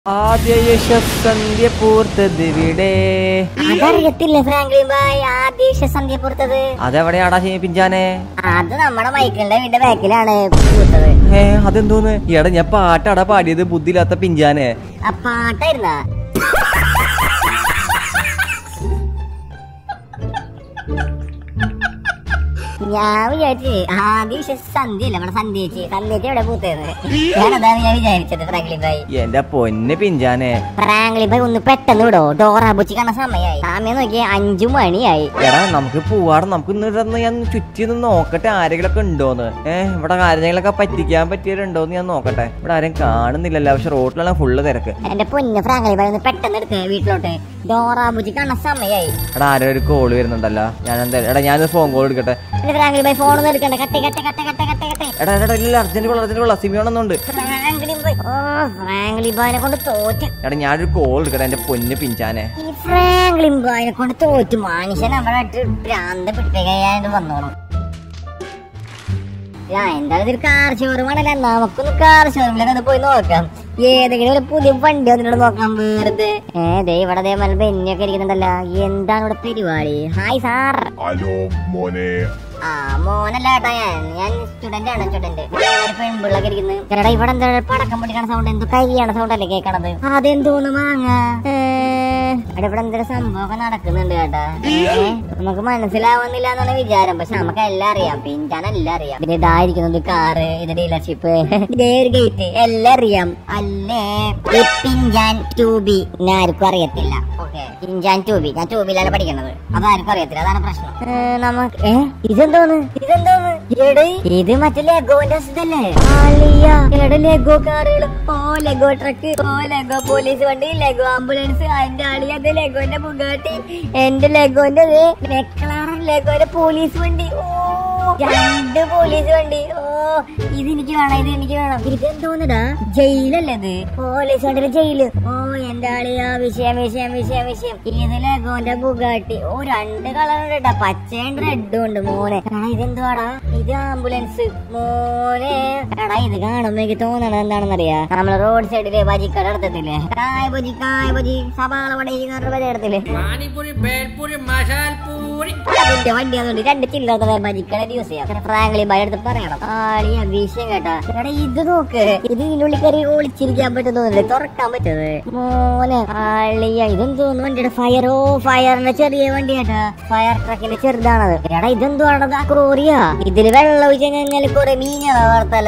സന്ധ്യ പൂർത്തതിവിടെ അതറിയത്തില്ല Franklin bhai. ആദ്യ സന്ധ്യ പൂർത്തത് അതെവിടെയാടാ പിഞ്ചാനെ? അത് നമ്മുടെ മൈക്കിളിന്റെ വീടിന്റെ ബാക്കിലാണ് പൂർത്തത്. അതെന്തോന്ന്? എടാ ഞാൻ പാട്ടാടാ പാടിയത്, ബുദ്ധിയില്ലാത്ത പിഞ്ചാനെ. ആ പാട്ടായിരുന്ന ഞാൻ വിചാരിച്ചു ആദ്യ സന്ധ്യല്ല നമ്മുടെ സന്ധ്യേച്ചി എവിടെ പൂത്തേന്ന്. ഞാനതാണ് ഞാൻ വിചാരിച്ചത് ഫ്രാങ്ക്ലിൻ ഭായ്. എന്റെ പൊന്ന് പിഞ്ചാനെ, ഫ്രാങ്ക്ലിൻ ഭായ് ഒന്ന് പെട്ടെന്ന് വിടോ, ഡോറ ബുച്ചി കാണുന്ന സമയമായി. സമയം നോക്കിയാ 5 മണിയായി. എടാ നമുക്ക് പോവാടെ, നമുക്ക് ഇന്ന് ഞാൻ ചുറ്റി ഒന്ന് നോക്കട്ടെ ആരെങ്കിലൊക്കെ ഉണ്ടോന്ന്. ഇവിടെ ആരെങ്കിലൊക്കെ പറ്റിക്കാൻ പറ്റിയവരുണ്ടോന്ന് ഞാൻ നോക്കട്ടെ. ഇവിടെ ആരും കാണുന്നില്ലല്ലോ, പക്ഷെ റോഡിലാണ് ഫുള്ള് തിരക്ക്. എന്റെ പൊന്ന് ഫ്രാങ്ക്ലിൻ ഭായ് ഒന്ന് പെട്ടെന്ന് എടുത്തേ വീട്ടിലോട്ട്, ഡോറ ബുച്ചി കാണുന്ന സമയമായി. എടാ ആരോ ഒരു കോള് വരുന്നുണ്ടല്ലോ, ഞാനൊരു ഫോൺ കോൾ എടുക്കട്ടെ. ഫ്രാങ്ക്ലിൻ ഭായ് ഫോൺ ഒന്നും എടുക്കണ്ട, കട്ടെ കട്ടെ കട്ടെ കട്ടെ കട്ടെ കട്ടെ. എടാ ഇല്ല, അർജന്റ് കൊള്ള സിമിയോണൊന്നുണ്ട്. ഫ്രാങ്ക്ലിൻ ഭായിനെ കൊണ്ട് തോറ്റ്. എടാ ഞാനൊരു കോൾ എടുക്കട്ടെ എന്റെ പൊന്ന് പിഞ്ചാനെ. ഈ ഫ്രാങ്ക്ലിൻ ഭായിനെ കൊണ്ട് തോറ്റ് മനുഷ്യൻ നമ്മുടെ ഭ്രാന്ത് പിടിപ്പിക്കാണ്ട് വന്നോളും. എന്തായാലും ഇതൊരു കാർ ഷോറൂമാണല്ലോ, നമുക്കൊന്ന് കാർ ഷോറൂമിലൊക്കെ പോയി നോക്കാം. ഏതെങ്കിലും ഒരു പുതിയ വണ്ടി വന്നിട്ട് നോക്കാം വെറുതെ. ഇവിടെ ബെന്നിയൊക്കെ ഇരിക്കുന്നുണ്ടല്ലോ, എന്താണ് ഇവിടെ പരിപാടി? Hi sir. ഹലോ മോനെ. മോനല്ല കേട്ടോ, ഞാൻ സ്റ്റുഡന്റ് ആണ്. പെൺപിള്ളൊക്കെ ഇരിക്കുന്നു. ചേട്ടാ ഇവിടെ എന്താ പടക്കം പൊട്ടിക്കണ സൗണ്ട്? എന്തോ കരിയാണ് സൗണ്ട് അല്ലേ കേക്കണത്? അതെന്തോന്ന് വാങ്ങ ഇവിടെ എന്തൊരു സംഭവമൊക്കെ നടക്കുന്നുണ്ട് കേട്ടാ. നമുക്ക് മനസ്സിലാവുന്നില്ല എന്നാണ് വിചാരം, പക്ഷെ നമുക്ക് എല്ലാം അറിയാം. പിഞ്ചാനെല്ലാം അറിയാം. പിന്നെ ഇതായിരിക്കുന്നത് കാറ്, ഇത് ഡീലർഷിപ്പ്, ഇതേ ഒരു ഗേറ്റ്, എല്ലാം അറിയാം അല്ലേ? പിഞ്ചാൻ 2B ആർക്കും അറിയത്തില്ല. ഓക്കെ, പിഞ്ചാൻ 2B, ഞാൻ 2Bയിലാണ് പഠിക്കുന്നത്. അതാർക്കും അറിയത്തില്ല, അതാണ് പ്രശ്നം. നമുക്ക് ഇതെന്തോന്ന് ഇത് മറ്റേ ലെഗോന്റെ ഇതല്ലേ? ലെഗോ കാറുകൾ, ലെഗോ ട്രക്ക്, ലെഗോ പോലീസ് വണ്ടി, ലെഗോ ആംബുലൻസ്. അതിന്റെ അത് ലെഗോന്റെ ബുഗാട്ടി, എന്റെ ലെഗോന്റെ ലെഗോന്റെ പോലീസ് വണ്ടി. 2 പോലീസ് വണ്ടി. ഇതെനിക്ക് വേണം, ഇതെനിക്ക് വേണം. ഇതെന്തോന്നടാ, ജയിലല്ലേ ഇത്? പോലീസ് വണ്ടിയിലെ ജയില്. എന്റെ ആളിയാ വിഷയം. ഇത് ലെഗോന്റെ ബുഗാട്ടി. 2 കളറുണ്ട് കേട്ടാ, പച്ചയും റെഡും ഉണ്ട് മോനെ. ഇതെന്തുവാടാ? ഇത് ആംബുലൻസ് മോനെ. എടാ ഇത് കാണുമ്പോ എനിക്ക് തോന്നണത് എന്താണെന്നറിയാ, നമ്മള് റോഡ് സൈഡില് ബജിക്കട എടുത്തില്ലേ, കായ് ബജി സവാള വട എടുത്തില്ലേ, അതിന്റെ വണ്ടി അതുകൊണ്ട് 2 ചില്ലാത്ത ബജിക്കട യൂസ് ചെയ്യാം. ഫ്രാങ്ക്ലിൻ ഭായ് എടുത്ത് പറയണം, ആളിയ വിഷയം കേട്ടാ. എടാ ഇത് നോക്ക്, ഇത് ഇതിനുള്ളിൽ കയറി ഒളിച്ചിരിക്കാൻ പറ്റും തോന്നില്ലേ, തുറക്കാൻ പറ്റുന്നത് മോനെ. ആളിയ ഇതെന്തോന്നു വണ്ടിയുടെ ഫയറിന്റെ ചെറിയ വണ്ടി കേട്ടാ, ഫയർ ട്രക്കിന്റെ ചെറുതാണത്. എടാ ഇതെന്തുവാണത്? ക്രോറിയ. ഇതില് വെള്ളം ഒഴിച്ച് കഴിഞ്ഞാൽ കുറെ മീനുകളെ വളർത്തല.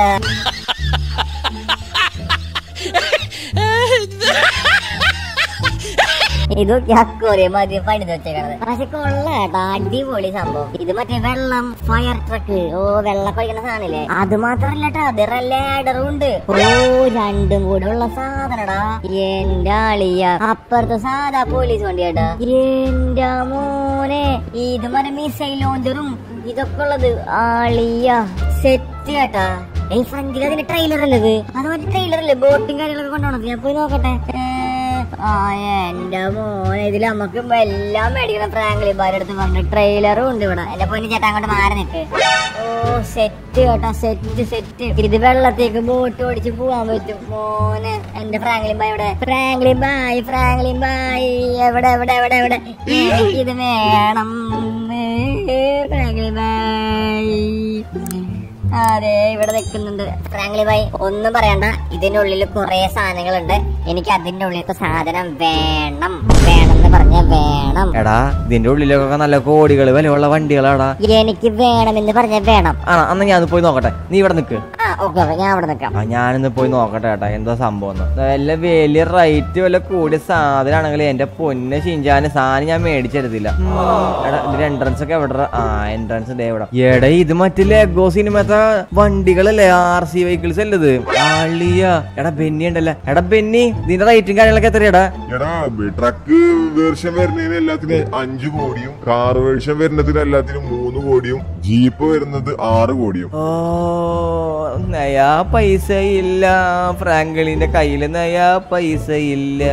ഇതൊക്കെ അക്കോറിയ മതി പണിത് വെച്ചേക്കണത്. പക്ഷെ കൊള്ളാട്ടാ, അടിപൊളി സംഭവം. ഇത് മറ്റേ വെള്ളം ഫയർ ട്രക്ക്, വെള്ളം കഴിക്കുന്ന സാധനല്ലേ, അത് മാത്രല്ലട്ടാ, അത് ലാഡറും ഉണ്ട്. 2 കൂടെ ഉള്ള സാധനടാ. എന്റെ ആളിയ അപ്പുറത്തെ സാധാ പോലീസ് വണ്ടി കേട്ടാ. എന്റെ മോനെ, ഇത് മറ്റേ മിസൈൽ ലോഞ്ചറും ഇതൊക്കെ ഉള്ളത്. ആളിയ സെറ്റ് കേട്ടാ. ഈ ഫ്രണ്ടിൽ അതിന്റെ ട്രെയിലർ അല്ലത്, അത് മറ്റേ ട്രെയിലറല്ലേ, ബോട്ടും കാര്യങ്ങളൊക്കെ കൊണ്ടുപോകണം. ഞാൻ പോയി നോക്കട്ടെ. എന്റെ മോനെ, ഇതിൽ നമുക്ക് എല്ലാം മേടിക്കണം. ഫ്രാങ്ക്ലിൻ ഭായിയുടെ അടുത്ത് പറഞ്ഞു, ട്രെയിലറും ഉണ്ട് ഇവിടെ. എന്റെ പൊന്നു ചേട്ടാ അങ്ങോട്ട് മാറി നിൽക്ക്. സെറ്റ് കേട്ടാ, സെറ്റ്. ഇത് വെള്ളത്തേക്ക് ബോട്ട് ഓടിച്ച് പോവാൻ പറ്റും മോനെ. എന്റെ ഫ്രാങ്ക്ലിൻ ഭായ് എവിടെ? ഫ്രാങ്ക്ലിൻ ഭായ് എവിടെ? ഇത് വേണം ഫ്രാങ്ക്ലിൻ ഭായ്. അതെ ഇവിടെ നിൽക്കുന്നുണ്ട്. ഫ്രാങ്ക്ലിൻ ഭായ് ഒന്നും പറയണ്ട, ഇതിന്റെ ഉള്ളിൽ കുറെ സാധനങ്ങളുണ്ട്. എനിക്ക് അതിന്റെ ഉള്ളിലത്തെ സാധനം വേണമെന്ന് പറഞ്ഞ വേണം. എടാ ഇതിന്റെ ഉള്ളിലൊക്കെ നല്ല കോടികൾ വിലയുള്ള വണ്ടികളാടാ. എനിക്ക് വേണമെന്ന് പറഞ്ഞ വേണം. അന്ന് ഞാൻ പോയി നോക്കട്ടെ, നീ ഇവിടെ നിൽക്ക്. ഞാൻ അവിടെ നിൽക്കാം. ഞാനിന്ന് പോയി നോക്കട്ടെ കേട്ടാ, എന്താ സംഭവം. വല്ല വലിയ റേറ്റ് വല്ല കൂടിയ സാധനമാണെങ്കിൽ എന്റെ പൊന്നെ ചിഞ്ചാന് സാധനം ഞാൻ മേടിച്ചെടുത്തില്ല. എടാ ഇതിന്റെ എൻട്രൻസ് ഒക്കെ എവിടെ? എൻട്രൻസ് ഇതേ ഇവിടെ. എടാ ഇത് മറ്റേ ലെഗോ സിനിമത്തെ വണ്ടികളല്ലേ, RC വെഹിക്കിൾസ് അല്ലത്. എടാ ബെന്നി ഉണ്ടല്ലോ. എടാ ബെന്നി, ഇതിന്റെ റേറ്റും കാര്യങ്ങളൊക്കെ എത്രയാടാ? ട്രക്ക് വേർഷൻ വരുന്നതിന് എല്ലാത്തിനും 5 കോടിയും, കാർ വേർഷൻ വരുന്നതിന് എല്ലാത്തിനും 3 കോടിയും, ജീപ്പ് വരുന്നത് 6 കോടിയും. നയാ പൈസ ഇല്ല ഫ്രാങ്ക്ലിന്റെ കയ്യില്, നയാ പൈസ ഇല്ല.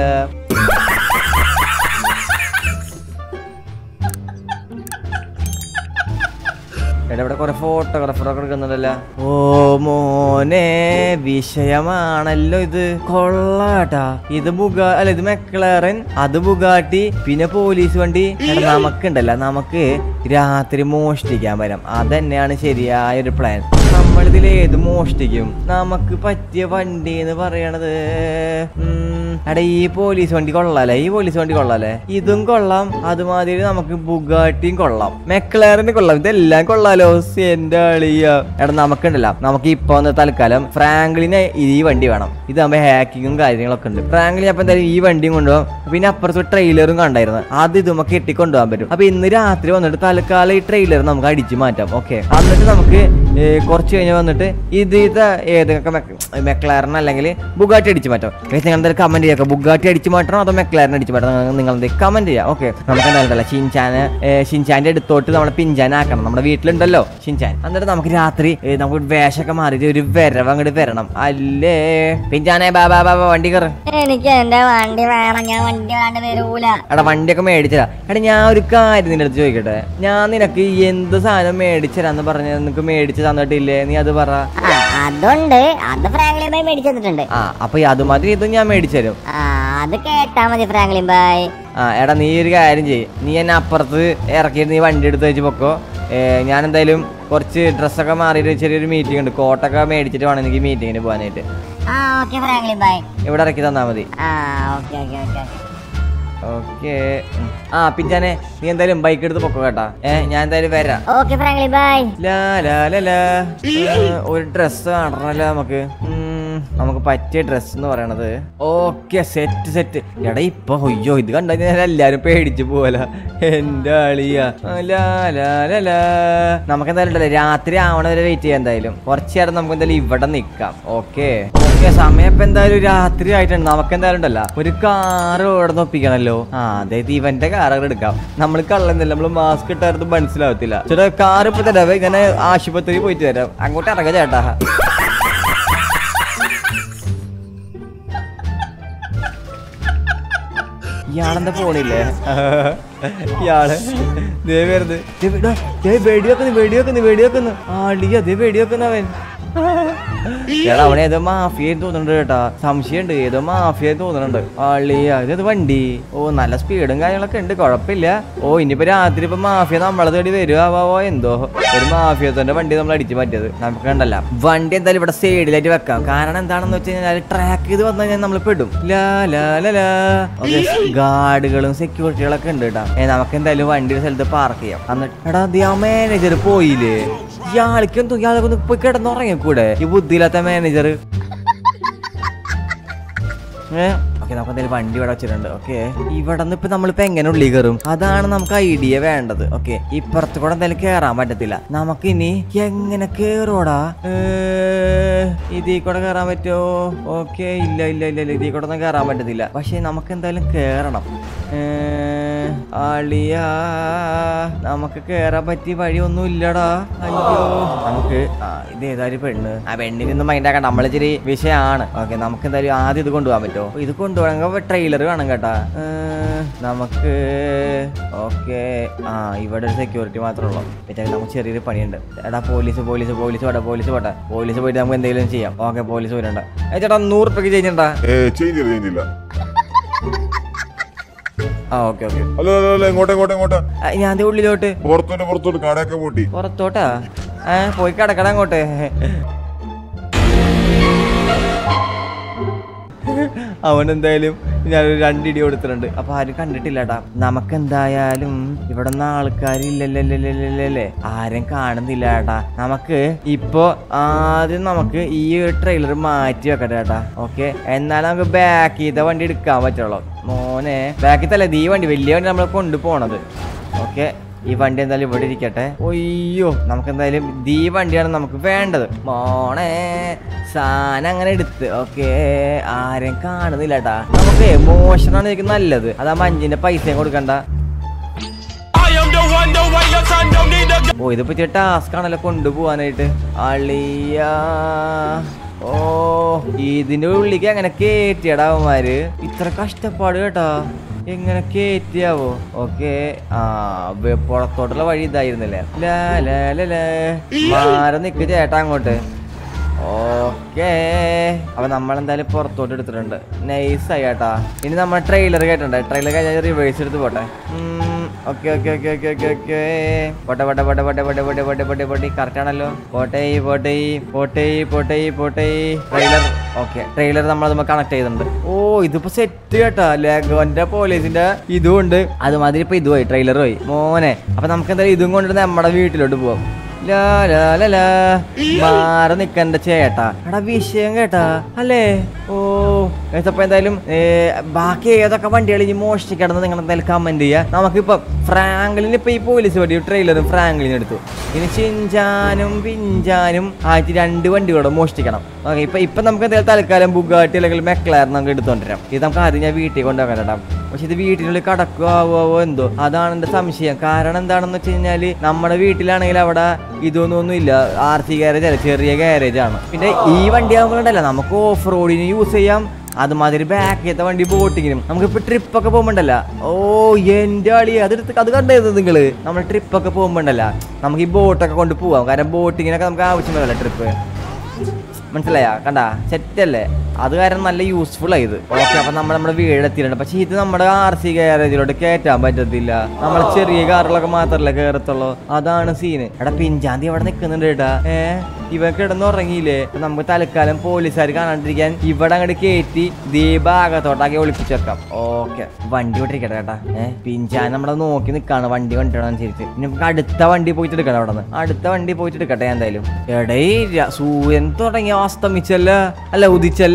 ഇവിടെ കുറെ ഫോട്ടോഗ്രാഫറൊക്കെ എടുക്കുന്നുണ്ടല്ലോ. ഓ മോനെ വിഷയമാണല്ലോ ഇത്. കൊള്ളാട്ടാ. ഇത് ഇത് മെക്ലറൻ, അത് ബുഗാട്ടി, പിന്നെ പോലീസ് വണ്ടി. നമുക്കുണ്ടല്ലോ, നമുക്ക് രാത്രി മോഷ്ടിക്കാൻ വരാം. അതന്നെയാണ് ശരിയായൊരു പ്ലാൻ. നമ്മളിതിൽ ഏത് മോഷ്ടിക്കും? നമുക്ക് പറ്റിയ വണ്ടി എന്ന് പറയണത് ഈ പോലീസ് വണ്ടി കൊള്ളാലേ. ഈ പോലീസ് വണ്ടി കൊള്ളാലേ. ഇതും കൊള്ളാം. അതുമാതിരി നമുക്ക് ബുഗാട്ടിയും കൊള്ളാം, മെക്ലറിന് കൊള്ളാം. ഇതെല്ലാം കൊള്ളാലോ. എന്റെ അളിയ. നമുക്കുണ്ടല്ലോ, നമുക്ക് ഇപ്പൊ തൽക്കാലം ഫ്രാങ്ക്ലിന് ഈ വണ്ടി വേണം. ഇതാകുമ്പോ ഹാക്കിങ്ങും കാര്യങ്ങളൊക്കെ ഉണ്ട്. ഫ്രാങ്ക്ലിൻ അപ്പൊ എന്തായാലും ഈ വണ്ടിയും കൊണ്ടുപോകും. പിന്നെ അപ്പുറത്ത് ട്രെയിലറും കണ്ടായിരുന്നു, അത് ഇതുമ്മ കെട്ടിക്കൊണ്ടുപോകാൻ പറ്റും. അപ്പൊ ഇന്ന് രാത്രി വന്നിട്ട് തൽക്കാലം ഈ ട്രെയിലർ നമുക്ക് അടിച്ചു മാറ്റാം. ഓക്കെ, എന്നിട്ട് നമുക്ക് കുറച്ച് കഴിഞ്ഞ് വന്നിട്ട് ഇത് ഏതൊക്കെ മെക്ലാരൻ അല്ലെങ്കിൽ ബുഗാട്ടി അടിച്ചു മാറ്റാം. നിങ്ങൾ എന്തായാലും കമന്റ് ചെയ്യാം, ബുഗാട്ടി അടിച്ചു മാറ്റണോ അതോ മെക്ലാരൻ അടിച്ചു മാറ്റണം? നിങ്ങൾ എന്തെങ്കിലും കമന്റ് ചെയ്യാം. ഓക്കെ, നമുക്ക് എന്തായാലും ഷിൻചാന്റെ അടുത്തോട്ട് നമ്മളെ പിഞ്ചാൻ ആക്കണം. നമ്മുടെ വീട്ടിലുണ്ടല്ലോ ഷിൻചാൻ. എന്നിട്ട് നമുക്ക് രാത്രി നമുക്ക് വേഷമൊക്കെ മാറിയിട്ട് ഒരു വരവ് അങ്ങോട്ട് വരണം. അല്ലേ പിഞ്ചാനെ? ബാബാ വണ്ടി കയറ്. എനിക്ക് എന്റെ വണ്ടി വേണം, ഞാൻ വണ്ടി വേണ്ട വരൂല. എടാ വണ്ടിയൊക്കെ മേടിച്ചതാ. എടാ ഞാൻ ഒരു കാര്യം നിന്റെ അടുത്ത് ചോദിക്കട്ടെ, ഞാൻ നിനക്ക് എന്ത് സാധനം മേടിച്ചരാന്ന് പറഞ്ഞ നിനക്ക് മേടിച്ചു തന്നിട്ടില്ലേ? നീ അത് പറ. അതുണ്ട്, അത് ഫ്രാങ്ക്ലിൻ ഭായ് മേടിച്ചു തന്നിട്ടുണ്ട്. അപ്പൊ അതുമാതിരി ഇതും ഞാൻ മേടിച്ചു തരും. അത് കേട്ടാ മതി ഫ്രാങ്ക്ലിൻ ഭായ്. എടാ നീ ഒരു കാര്യം ചെയ്യ്, നീ എന്നെ അപ്പുറത്ത് ഇറക്കിയിട്ട് നീ വണ്ടി എടുത്ത് വെച്ച് പൊക്കോ. ഞാൻ എന്തായാലും കുറച്ച് ഡ്രസ്സൊക്കെ മാറിയിട്ട് ചെറിയൊരു മീറ്റിംഗ് ഉണ്ട്. കോട്ടൊക്കെ മേടിച്ചിട്ട് വേണം എനിക്ക് മീറ്റിങ്ങിന് പോകാനായിട്ട്. ഇവിടെ ഇറക്കി തന്നാ മതി. ഓക്കെ. പിഞ്ചാനെ നീ എന്തായാലും ബൈക്ക് എടുത്ത് പൊക്കോ കേട്ടാ. ഞാൻ എന്തായാലും വരാം. ഒരു ഡ്രസ് കാണണല്ലോ നമുക്ക് പറ്റിയ ഡ്രസ് എന്ന് പറയണത്. Okay, set. എടാ ഇപ്പൊ അയ്യോ ഇത് കണ്ട എല്ലാരും പേടിച്ചു പോവല. എന്റെ അളിയ. നമുക്ക് എന്തായാലും ഉണ്ടല്ലോ രാത്രി ആവണ വരെ വെയിറ്റ് ചെയ്യാം. എന്തായാലും കുറച്ചു നേരം നമുക്ക് എന്തായാലും ഇവിടെ നിക്കാം. ഓക്കെ, സമയം ഇപ്പൊ എന്തായാലും രാത്രി ആയിട്ടുണ്ട്. നമുക്ക് എന്തായാലും ഉണ്ടല്ലോ ഒരു കാറ് ഇവിടെ ഒപ്പിക്കണല്ലോ. അതായത് ഇവന്റെ കാറുകൾ എടുക്കാം. നമ്മൾ കള്ളന്നില്ല, നമ്മള് മാസ്ക് ഇട്ടായിരുന്നു മനസ്സിലാവത്തില്ല. ചേട്ടാ കാർ ഇപ്പൊ തരാം, ഇങ്ങനെ ആശുപത്രി പോയിട്ട് തരാം. അങ്ങോട്ട് ഇറങ്ങാം ചേട്ടാ. ഇയാളെന്താ പോണില്ലേ? ഇയാള് വെടിവെക്കുന്നു. ആളിയ അതേ വെടിവെക്കുന്നവൻ. ചേട്ടാ അവനെ ഏതോ മാഫിയ തോന്നുന്നുണ്ട് കേട്ടാ. സംശയമുണ്ട്, ഏതോ മാഫിയ തോന്നുന്നുണ്ട്. ആളിയ ഇതേത് വണ്ടി? ഓ നല്ല സ്പീഡും കാര്യങ്ങളൊക്കെ ഉണ്ട്, കുഴപ്പമില്ല. ഇനിയിപ്പോ രാത്രി ഇപ്പൊ മാഫിയ നമ്മളെ തേടി വരുവാവോ എന്തോ. ഒരു മാഫിയത്തിന്റെ വണ്ടി നമ്മൾ അടിച്ചു മാറ്റിയത്. നമുക്ക് കണ്ടല്ല വണ്ടി എന്തായാലും ഇവിടെ സൈഡിലായിട്ട് വെക്കാം. കാരണം എന്താണെന്ന് വെച്ച് കഴിഞ്ഞാൽ ട്രാക്ക് ചെയ്ത് വന്നു കഴിഞ്ഞാൽ നമ്മൾ പെടും. ഗാർഡുകളും സെക്യൂരിറ്റികളൊക്കെ ഉണ്ട് കേട്ടാ. നമുക്ക് എന്തായാലും വണ്ടിയുടെ സ്ഥലത്ത് പാർക്ക് ചെയ്യാം. എന്നിട്ട് എടാ മാനേജർ പോയില്ലേ? ഇയാൾക്കെന്തോ ഇയാളൊക്കെ ഒന്ന് പോയി കിടന്നുറങ്ങിക്കൂടെ ഈ ബുദ്ധിയില്ലാത്ത മാനേജർ? ഓക്കെ, നമുക്ക് എന്തായാലും വണ്ടി ഇവിടെ വെച്ചിട്ടുണ്ട്. ഓക്കെ, ഇവിടെ നിന്ന് ഇപ്പൊ നമ്മളിപ്പോ എങ്ങനെ ഉള്ളി കയറും? അതാണ് നമുക്ക് ഐഡിയ വേണ്ടത്. ഓക്കെ, ഇപ്പുറത്ത് കൂടെ എന്തായാലും കേറാൻ പറ്റത്തില്ല. നമുക്ക് ഇനി എങ്ങനെ കേറോടാ? ഇതിൽ കൂടെ കയറാൻ പറ്റുമോ? ഓക്കെ, ഇല്ല ഇതിൽ കൂടെ ഒന്നും കയറാൻ പറ്റത്തില്ല. പക്ഷെ നമുക്ക് എന്തായാലും കേറണം. ആളിയാ നമുക്ക് കേറാൻ പറ്റിയ വഴി ഒന്നും ഇല്ലടാ. അയ്യോ, നമുക്ക് ഇത് ഏതായാലും പെണ്ണ്. പെണ്ണിനൊന്നും മൈൻഡാക്കണ്ട, നമ്മളിച്ചിരി വിഷയമാണ്. ഓക്കെ, നമുക്ക് എന്തായാലും ആദ്യം ഇത് കൊണ്ടുപോകാൻ പറ്റുമോ? ഇത് കൊണ്ടുപോകണമെങ്കിൽ ട്രെയിലർ കാണും കേട്ടാ നമുക്ക്. ഓക്കെ, ഇവിടെ ഒരു സെക്യൂരിറ്റി മാത്രമേ ഉള്ളൂ. പിന്നെ നമുക്ക് ചെറിയൊരു പണിയുണ്ട്. എടാ പോലീസ് പോയിട്ട് നമുക്ക് എന്തെങ്കിലും ചെയ്യാം. ഓക്കെ, പോലീസ് പോയിട്ടുണ്ട്. ചേട്ടാ 100 രൂപയ്ക്ക് ചെയ്തിട്ടുണ്ടാ? ഓക്കെ. ഞാൻ ഉള്ളിലോട്ട് പുറത്തോട്ടാ പോയി കിടക്കട അങ്ങോട്ട്. അവനെന്തായാലും ഞാനൊരു 2 ഇടി കൊടുത്തിട്ടുണ്ട്. അപ്പൊ ആരും കണ്ടിട്ടില്ലട്ടാ. നമുക്ക് എന്തായാലും ഇവിടെ ഒന്നും ആൾക്കാരില്ലല്ലേ, ആരും കാണുന്നില്ല ഏട്ടാ. നമുക്ക് ഇപ്പൊ ആദ്യം നമുക്ക് ഈ ഒരു ട്രെയിലർ മാറ്റി വെക്കട്ടെ ഏട്ടാ. ഓക്കെ, എന്നാലും നമുക്ക് ബാക്ക് ചെയ്ത വണ്ടി എടുക്കാൻ പറ്റുള്ളൂ. മോനെ ബാക്കിൽ തല്ലേ ഈ വണ്ടി, വലിയ വണ്ടി നമ്മൾ കൊണ്ടുപോണത്. ഓക്കെ, ഈ വണ്ടി എന്തായാലും ഇവിടെ ഇരിക്കട്ടെ. ഒയ്യോ, നമുക്ക് എന്തായാലും ഈ വണ്ടിയാണ് നമുക്ക് വേണ്ടത്. മോണേ സാധനം അങ്ങനെ എടുത്ത്. ഓക്കെ, ആരും കാണുന്നില്ല കേട്ടാ. നമുക്ക് മോഷണമാണ് എനിക്ക് നല്ലത്. അതാ 5ന്റെ പൈസയും കൊടുക്കണ്ട. ഇതിപ്പോ ടാസ്ക് ആണല്ലോ കൊണ്ടുപോവാനായിട്ട്. അളിയാ, ഇതിന്റെ ഉള്ളിലേക്ക് അങ്ങനെ കേറ്റിയടാവന്മാര്. ഇത്ര കഷ്ടപ്പാട് കേട്ടാ. എങ്ങനെ കേറ്റിയാവോ? ഓക്കെ പുറത്തോട്ടുള്ള വഴി ഇതായിരുന്നില്ലേ? മാറി നിക്ക് ചേട്ടാ അങ്ങോട്ട്. ഓക്കേ അപ്പൊ നമ്മളെന്തായാലും പുറത്തോട്ട് എടുത്തിട്ടുണ്ട്. നൈസായി ചേട്ടാ. ഇനി നമ്മൾ ട്രെയിലർ കേട്ടിട്ടുണ്ട്. ട്രെയിലർ കഴിഞ്ഞാൽ റിവേഴ്സ് എടുത്ത് പോട്ടെ. Okay okay okay okay okay okay പോട്ടെ പോട്ടെ പോട്ടെ പോട്ടെ പോട്ടെ പോട്ടെ പോട്ടെ പോട്ടെ പോട്ടെ കറക്റ്റ് ആണല്ലോ. പോട്ടെ പോട്ടെ പോട്ടെ പോട്ടെ പോട്ടെ ട്രെയിലർ. ഓക്കെ ട്രെയിലർ നമ്മളത് കണക്ട് ചെയ്തിട്ടുണ്ട്. ഓ ഇതിപ്പോ സെറ്റ് കേട്ടാ. ലെഗോന്റെ പോലീസിന്റെ ഇതും ഉണ്ട്, അതുമാതിരി ഇപ്പൊ ഇതുമായി ട്രെയിലർ പോയി മോനെ. അപ്പൊ നമുക്ക് എന്തായാലും ഇതും കൊണ്ടിട്ട് നമ്മുടെ വീട്ടിലോട്ട് പോവാം. മാറി നിക്കണ്ട ചേട്ടാ. എടാ വിഷയം കേട്ടാ അല്ലേ? ഓ അപ്പൊ എന്തായാലും ബാക്കി ഏതൊക്കെ വണ്ടികൾ ഇനി മോഷ്ടിക്കണമെന്ന് നിങ്ങൾ എന്തായാലും കമന്റ് ചെയ്യാ. നമുക്കിപ്പൊ ഫ്രാങ്ക്ലിന് ഇപ്പൊ ഈ പോലീസ് വണ്ടി ട്രെയിലറും ഫ്രാങ്ക്ലിനും എടുത്തു. ഇനി ഷിൻചാനും പിഞ്ചാനും ആയിട്ട് 2 വണ്ടികളോട് മോഷ്ടിക്കണം. ഓക്കെ ഇപ്പൊ നമുക്ക് എന്തായാലും തൽക്കാലം ബുഗാട്ടി അല്ലെങ്കിൽ മെക്ലാരൻ നമുക്ക് എടുത്തോണ്ടിരാം. ഇത് നമുക്ക് ആദ്യം ഞാൻ വീട്ടിൽ കൊണ്ടുപോകാൻ കേട്ടാ. പക്ഷെ ഇത് വീട്ടിനുള്ളിൽ കടക്കുവോ എന്തോ, അതാണ് എന്റെ സംശയം. കാരണം എന്താണെന്ന് വെച്ച് കഴിഞ്ഞാല് നമ്മുടെ വീട്ടിലാണെങ്കിൽ അവിടെ ഇതൊന്നും ഇല്ല. RC ഗാരേജ് അല്ല, ചെറിയ ഗാരേജ് ആണ്. പിന്നെ ഈ വണ്ടി ആകുമ്പോഴല്ല നമുക്ക് ഓഫ് റോഡിന് യൂസ് ചെയ്യാം, അതുമാതിരി ബാക്കിലത്തെ വണ്ടി ബോട്ടിങ്ങിനും. നമുക്കിപ്പോ ട്രിപ്പൊക്കെ പോകുമ്പോണ്ടല്ല. ഓ എന്റെ അളി അത് കണ്ടത് നിങ്ങള്. നമ്മൾ ട്രിപ്പൊക്കെ പോകുമ്പോണ്ടല്ല നമുക്ക് ഈ ബോട്ടൊക്കെ കൊണ്ട് പോവാം. കാരണം ബോട്ടിങ്ങിനൊക്കെ നമുക്ക് ആവശ്യം വരല്ല ട്രിപ്പ്. മനസ്സിലായാ? കണ്ടാ സെറ്റല്ലേ? അത് കാരണം നല്ല യൂസ്ഫുൾ ആയത്. ഓക്കെ അപ്പൊ നമ്മുടെ വീടെത്തിയിട്ടുണ്ട്. പക്ഷെ ഇത് നമ്മുടെ RC ഗാരേജിലോട്ട് കയറ്റാൻ പറ്റത്തില്ല. നമ്മളെ ചെറിയ കാറുകളൊക്കെ മാത്രല്ലേ കയറത്തുള്ളൂ. അതാണ് സീന്. എടാ പിഞ്ചാന്തി അവിടെ നിൽക്കുന്നുണ്ട് കേട്ടാ. ഇവൻ കിടന്നുറങ്ങിയില്ലേ? നമുക്ക് തൽക്കാലം പോലീസുകാർ കാണാണ്ടിരിക്കാൻ ഇവിടെ അങ്ങോട്ട് കയറ്റി ദീപാകത്തോട്ടാക്കി ഒളിപ്പിച്ചേക്കാം. ഓക്കെ വണ്ടി വിട്ടിരിക്കട്ടെ കേട്ടാ. പിഞ്ചാൻ നമ്മളെ നോക്കി നിൽക്കാണ് വണ്ടി കൊണ്ടിടണനുസരിച്ച്. ഇനി നമുക്ക് അടുത്ത വണ്ടി പോയിട്ട് എടുക്കണം. അവിടെ നിന്ന് അടുത്ത വണ്ടി പോയിട്ട് എടുക്കട്ടെ എന്തായാലും. എടേ സൂര്യൻ തുടങ്ങി അസ്തമിച്ചല്ല, അല്ല ഉദിച്ചല്ല.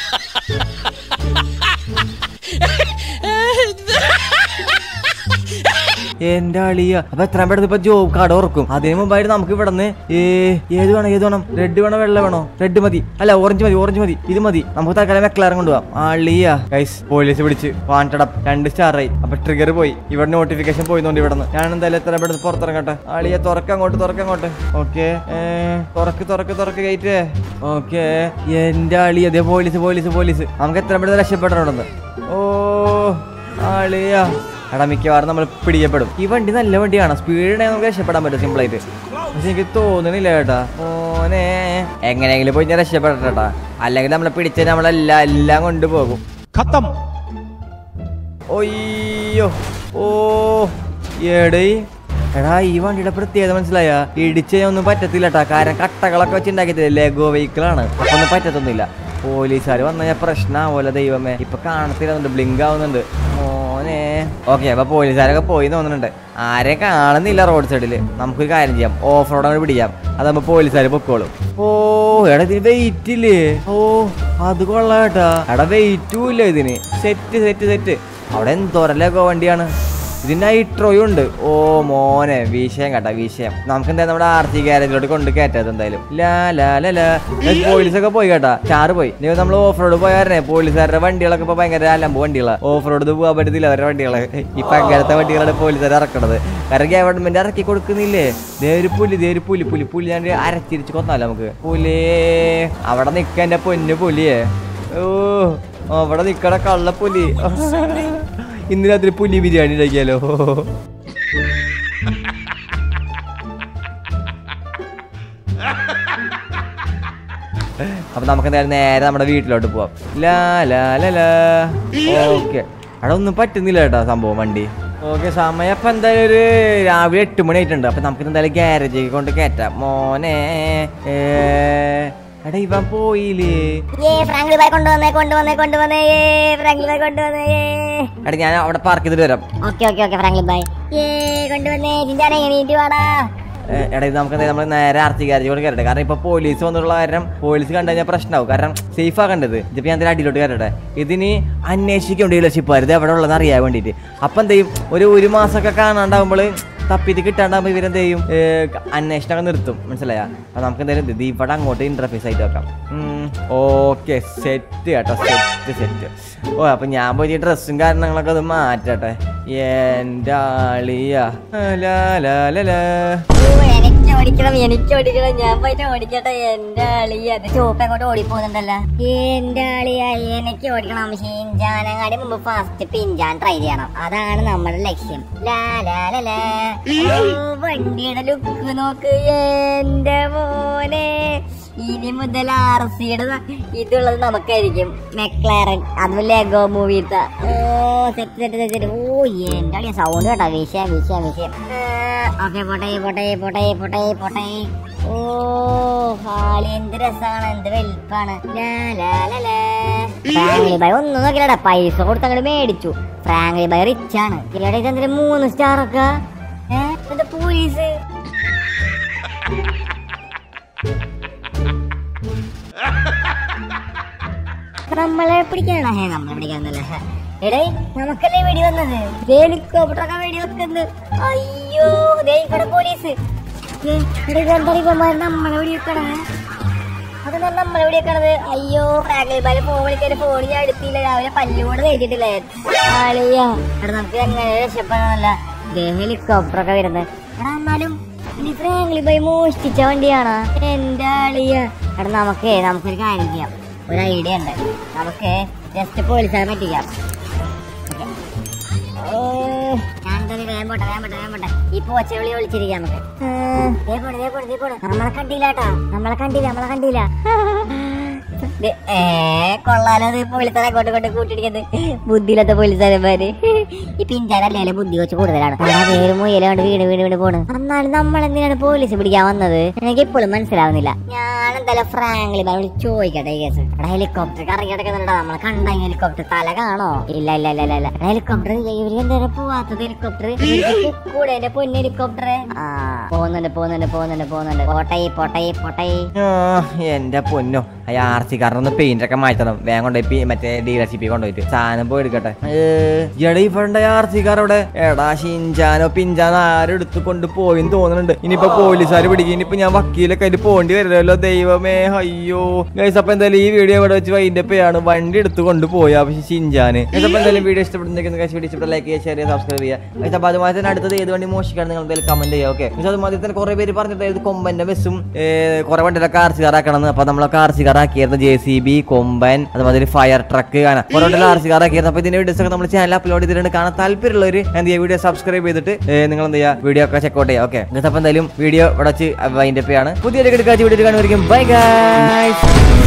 എന്റെ അളിയ. അപ്പൊ എത്രയും പെട്ടെന്ന് ഇപ്പൊ ജോബ് കാർഡ് ഓർക്കും. അതിന് മുമ്പായിട്ട് നമുക്ക് ഇവിടെ നിന്ന് ഏത് വേണം? റെഡ് വേണോ വെള്ള വേണോ? റെഡ് മതി. അല്ല ഓറഞ്ച് മതി. ഇത് മതി. നമുക്ക് തൽക്കാലം മെക്ലാരൻ കൊണ്ടുപോകാം. അളിയ ഗൈസ് പോലീസ് പിടിച്ച് വാണ്ടടപ്പ് 2 സ്റ്റാറായി. അപ്പൊ ട്രിഗർ പോയി. ഇവിടെ നോട്ടിഫിക്കേഷൻ പോയിന്നോണ്ട് ഇവിടെ നിന്ന് ഞാൻ എന്തായാലും എത്രയും പെട്ടെന്ന് പുറത്തിറങ്ങട്ടെ. അളിയ തുറക്കങ്ങോട്ട്. ഓക്കെ തുറക്ക് ഗേറ്റ്. ഓക്കെ എന്റെ അളിയ. അതേ പോലീസ്. നമുക്ക് എത്രയും പെട്ടെന്ന് രക്ഷപ്പെടണം ഇവിടെ നിന്ന്. ഓ അളിയ. എടാ മിക്കവാറും നമ്മൾ പിടിക്കപ്പെടും. ഈ വണ്ടി നല്ല വണ്ടിയാണ്, സ്പീഡിനെ നമുക്ക് രക്ഷപ്പെടാൻ പറ്റും സിമ്പിളായിട്ട്. പക്ഷെ എനിക്ക് തോന്നണില്ല കേട്ടാ. ഓനെ എങ്ങനെയെങ്കിലും പോയി ഞാൻ രക്ഷപ്പെടട്ടാ, അല്ലെങ്കിൽ നമ്മളെ പിടിച്ച് നമ്മളെല്ലാം കൊണ്ടുപോകും. ഒയ്യോ ഓ എടേ. എടാ ഈ വണ്ടിയുടെ പ്രത്യേകത മനസ്സിലായ? ഇടിച്ചൊന്നും പറ്റത്തില്ല കേട്ടാ. കാരണം കട്ടകളൊക്കെ വെച്ചുണ്ടാക്കിയതില്ല, ലെഗോ വെഹിക്കിളാണ്. അപ്പൊ ഒന്നും പറ്റത്തൊന്നുമില്ല. പോലീസുകാർ വന്നു കഴിഞ്ഞാൽ പ്രശ്നമാവൂല ദൈവമേ. ഇപ്പൊ കാണത്തില്ല, ബ്ലിങ്ക് ആവുന്നുണ്ട് മോനെ. ഓക്കെ അപ്പൊ പോലീസുകാരൊക്കെ പോയി തോന്നുന്നുണ്ട്. ആരെയും കാണുന്നില്ല റോഡ് സൈഡില്. നമുക്കൊരു കാര്യം ചെയ്യാം, ഓഫ് റോഡ് അങ്ങോട്ട് പിടിക്കാം. അതാകുമ്പോ പോലീസുകാർ പൊക്കോളും. ഓ എടാ ഇതിന് വെയിറ്റ് ഇല്ലേ? ഓ അത് കൊള്ളാം കേട്ടാ. എടാ വെയിറ്റും ഇല്ല ഇതിന്. സെറ്റ്. അവിടെ എന്തോരല്ലോ വണ്ടിയാണ്. ഇതിന് നൈട്രോയും ഉണ്ട്. ഓ മോനെ വിഷയം കേട്ടാ വിഷയം. നമുക്ക് എന്തായാലും നമ്മുടെ RC ഗാരേജിലോട്ട് കൊണ്ട് കയറ്റാത് എന്തായാലും. പോലീസൊക്കെ പോയി കേട്ടാ. ചാറ് പോയി. ഇനി നമ്മൾ ഓഫ് റോഡ് പോയാറേ പോലീസുകാരുടെ വണ്ടികളൊക്കെ ഇപ്പൊ ഭയങ്കര അലമ്പ് വണ്ടികളാണ്. ഓഫ് റോഡ് പോകാൻ പറ്റത്തില്ല അവരുടെ വണ്ടികള്. ഇപ്പൊ അങ്ങനത്തെ വണ്ടികളാണ് പോലീസുകാർ ഇറക്കണത്. കാരണം ഗവൺമെന്റ് ഇറക്കി കൊടുക്കുന്നില്ലേ? ഒരു പുലി ഞാൻ അരച്ചിരിച്ച് കൊന്നാലോ നമുക്ക്. പുലി അവിടെ നിക്ക എന്റെ പൊന്നു പുലിയേ. ഓ അവിടെ നിക്കട കള്ള പുലി. ഇന്ന് രാത്രി പുലി ബിരിയാണി ഉണ്ടാക്കിയാലോ? അപ്പൊ നമുക്ക് എന്തായാലും നേരെ നമ്മുടെ വീട്ടിലോട്ട് പോവാം. ഓക്കെ അവിടെ ഒന്നും പറ്റുന്നില്ല കേട്ടോ സംഭവം വണ്ടി. ഓക്കെ സമയം അപ്പൊ എന്തായാലും ഒരു രാവിലെ 8 മണി ആയിട്ടുണ്ട്. അപ്പൊ നമുക്ക് എന്തായാലും ഗ്യാരേജിൽ കൊണ്ട് കയറ്റാം മോനെ. എടാ ഇവൻ പോയില്ലേ? എടാ ഞാൻ അവിടെ പാർക്ക് ചെയ്തിട്ട് വരാം. എടാ ഇത് നമുക്ക് നമ്മൾ നേരെ RC ഗാരേജ് കൊണ്ട് കയറട്ടെ. കാരണം ഇപ്പൊ പോലീസ് വന്നുള്ള കാരണം പോലീസ് കണ്ടു കഴിഞ്ഞാൽ പ്രശ്നമാവും. കാരണം സേഫ് ആക്കേണ്ടത്. ഇതിപ്പോ ഞാൻ അടിയിലോട്ട് കയറട്ടെ. ഇതിന് അന്വേഷിക്കേണ്ട ഡീലർഷിപ്പ് ഇത് എവിടെ ഉള്ളതെന്ന് അറിയാൻ വേണ്ടിയിട്ട്. അപ്പൊ എന്ത് ചെയ്യും, ഒരു മാസമൊക്കെ കാണാണ്ടാവുമ്പോൾ തപ്പിത് കിട്ടാണ്ടാകുമ്പോൾ ഇവരെന്ത് ചെയ്യും, അന്വേഷണമൊക്കെ നിർത്തും. മനസ്സിലായ? അപ്പൊ നമുക്ക് എന്തായാലും ഇവിടെ അങ്ങോട്ട് ഇന്റർഫേസ് ആയിട്ട് വെക്കാം. ഓക്കെ സെറ്റ് കേട്ടോ, സെറ്റ്. ഓ അപ്പൊ ഞാൻ പോയി ഡ്രസ്സും കാരണങ്ങളൊക്കെ അത് മാറ്റട്ടെ. എന്റെ ആളിയാ. ഞാൻ പോയിട്ട് ഓടിക്കട്ടെ. എന്റെ അളിയ ചോപ്പ് അങ്ങോട്ട് ഓടിപ്പോകുന്നുണ്ടല്ലോ. എന്റെ അളിയ എനിക്ക് ഓടിക്കണം. ഷിൻചാനങ്ങാടി മുമ്പ് ഫസ്റ്റ് പിഞ്ചാൻ ട്രൈ ചെയ്യണം. അതാണ് നമ്മുടെ ലക്ഷ്യം. വണ്ടിയുടെ ലുക്ക് നോക്ക് എന്റെ മോനെ. ഇനി മുതൽ RC-യുടെ ഇതുള്ളത് നമുക്കായിരിക്കും. മെക്ലാരൻ, അതും ലെഗോ മൂവിത്തെ. സെറ്റ്. ഓ എന്റെ അളിയ സൗണ്ട് കേട്ടോ. വിഷയം. ഓക്കെ പോട്ടെ. ഓ ഹാളി എന്ത് രസാണ്, എന്ത് വലിപ്പാണ്. ഫ്രാങ്ക്ലി ബൈ ഒന്നും നോക്കില്ലടാ, പൈസ കൊടുത്ത് അങ്ങോട്ട് മേടിച്ചു. ഫ്രാങ്ക്ലി ബൈ റിച്ച് ആണ്. ഇതെന്തിന് 3 സ്റ്റാറൊക്കെ? എന്താ പോലീസ്? നമ്മളെ പിടിക്കാണോ? നമ്മളെ പിടിക്കാന്നല്ലേ. എടേ നമുക്കല്ലേ വെടി വന്നത്? ഹെലികോപ്റ്ററൊക്കെ വെടി വെക്കുന്നത്. അയ്യോ ഇവിടെ പോലീസ്. നമ്മളെ വെടി വെക്കണേ. അതെന്താ നമ്മളെ വെടി വെക്കണത്? അയ്യോ ഫ്രാങ്ക്ലി ബൈ ഫോൺ ഞാൻ എടുത്തില്ല. രാവിലെ പല്ലുകൊണ്ട് തേച്ചിട്ടില്ലേ ആളിയാ. എടാ നമുക്ക് എങ്ങനെ രക്ഷപ്പെടാനല്ല. ഹെലികോപ്റ്ററൊക്കെ വരുന്നത്. എടാ എന്നാലും ഇനി ഫ്രാങ്ക്ലി ബൈ മോഷ്ടിച്ച വണ്ടിയാണ് എന്റെ ആളിയ. എടാ നമുക്കൊരു കാര്യം ചെയ്യാം. ഒരു ഐഡിയ ഉണ്ട്. നമുക്ക് ജസ്റ്റ് പോലീസുകാരെ പറ്റിക്കാം. വേഗം പോട്ടെ. ഈ പോച്ചവിളി വിളിച്ചിരിക്കാം നമുക്ക്. നമ്മളെ കണ്ടില്ല. കൊള്ളാലോ പോലീസുകാരെ അങ്ങോട്ട് കൂട്ടിടിക്കുന്നത്. ബുദ്ധിയില്ലാത്ത പോലീസുകാരന്മാര്. ഈ പിഞ്ചാരല്ലേ ബുദ്ധി വെച്ച് കൂടുതലാണ്. വേറെ മുയലാണ്ട് വീണ് പോണ്. എന്നാലും നമ്മളെന്തിനാണ് പോലീസ് പിടിക്കാൻ വന്നത്? എനിക്ക് ഇപ്പോഴും മനസ്സിലാവുന്നില്ല. ഞാൻ എന്തായാലും ഫ്രാങ്ക്ലി ബൈ ചോദിക്കട്ടെ. കേസ് ഹെലികോപ്റ്റർ കറങ്ങി കിടക്കുന്നുണ്ടോ? നമ്മളെ കണ്ട ഹെലികോപ്റ്റർ തല കാണോ? ഇല്ല. ഹെലികോപ്റ്റർ ഇവര് എന്തായാലും പോവാത്തത്? ഹെലികോപ്റ്റർ കൂടെ എന്റെ പൊന്നു ഹെലികോപ്റ്റർ. പോകുന്നുണ്ട്. പോട്ടെ. എന്റെ പൊന്നോ, RC കാരനൊന്ന് പെയിന്റ് ഒക്കെ മാറ്റണം. വേഗം കൊണ്ടുപോയി മറ്റേ ഡീലർഷിപ്പിൽ കൊണ്ടുപോയിട്ട് സാധനം പോയി എടുക്കട്ടെ. എടാ ഇവിടെ RC കാരവിടെ. എടാ ഷിൻചാനോ പിഞ്ചാനോ ആരും എടുത്ത് കൊണ്ട് പോയിന്ന് തോന്നുന്നുണ്ട്. ഇനിയിപ്പോ പോലീസുകാർ പിടിക്കും. ഇനിയിപ്പോ ഞാൻ വക്കീലൊക്കെ ആയിട്ട് പോകേണ്ടി വരുമല്ലോ. ദൈവമേ അയ്യോ ഗൈസ്. അപ്പൊ എന്തായാലും ഈ വീഡിയോ ഇവിടെ വെച്ച് വൈൻഡപ്പ് വണ്ടി എടുത്ത് കൊണ്ടുപോയി ഷിൻചാന്. അപ്പൊ എന്തായാലും വീഡിയോ ഇഷ്ടപ്പെടുന്ന വീഡിയോ ഇഷ്ടപ്പെട്ട ലൈക്ക് ചെയ്യുക, ഷെയർ ചെയ്യുക, സബ്സ്ക്രൈബ് ചെയ്യുക. അപ്പൊ അതുമായി തന്നെ അടുത്തത് ഏത് വണ്ടി മോശിക്കാണ് നിങ്ങൾ എന്തായാലും കമന്റ് ചെയ്യുക. ഓക്കെ അതുമാതിരി തന്നെ കുറെ പേര് പറഞ്ഞിട്ട് കൊമ്പന്റെ ബസ്സും കുറെ വണ്ടിയിലൊക്കെ RC കാറാക്കണം. അപ്പൊ നമ്മളൊക്കെ RC കാറാക്കിയായിരുന്നു. JCB, കൊമ്പൻ, അതുമാതിരി ഫയർ ട്രക്ക് കാണാം. കുറെ RC കാറാക്കിയായിരുന്നു. അപ്പൊ ഇതിന്റെ വീഡിയോസ് ഒക്കെ നമ്മൾ ചാനൽ അപ്ലോഡ് ചെയ്തിട്ടുണ്ട്. കാണാൻ താല്പര്യമുള്ളവർ എന്ത് ചെയ്യുക, വീഡിയോ സബ്സ്ക്രൈബ് ചെയ്തിട്ട് നിങ്ങൾ എന്ത് ചെയ്യുക, വീഡിയോ ഒക്കെ ചെക്കൗട്ട് ചെയ്യുക. ഓക്കെ അപ്പൊ എന്തായാലും വീഡിയോ ഇവിടെ വെച്ച് വൈൻഡപ്പ് ആണ്. പുതിയൊരു വീഡിയോ കാണുമായിരിക്കും. Bye guys.